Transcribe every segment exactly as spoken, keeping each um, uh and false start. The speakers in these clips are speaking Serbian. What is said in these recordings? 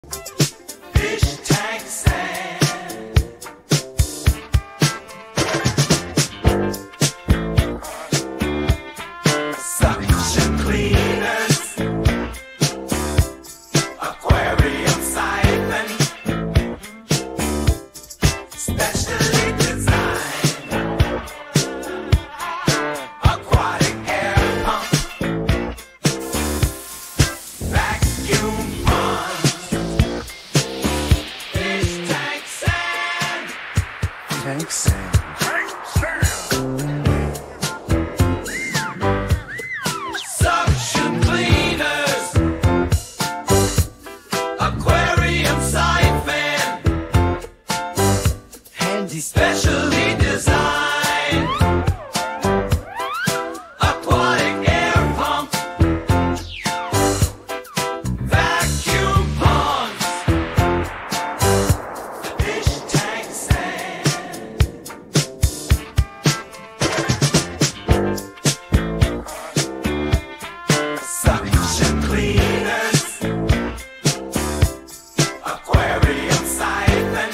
Fish tank sand. Suction cleaners. Aquarium siphon. Specially designed. Aquatic air pump. Vacuum ponds. Fish tank sand. Tank sand. Suction cleaners. Aquarium siphon. Handy Specially designed. Aquatic air pump. Vacuum ponds. Fish tank sand. Suction cleaners. Aquarium siphon.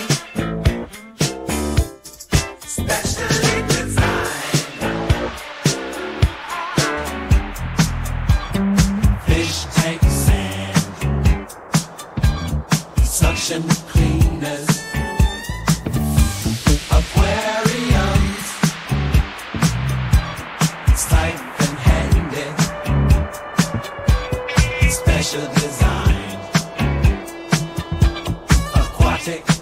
Specially designed. Fish tank sand. Suction cleaners. Aquariums. Siphon handy. Special design. Aquatic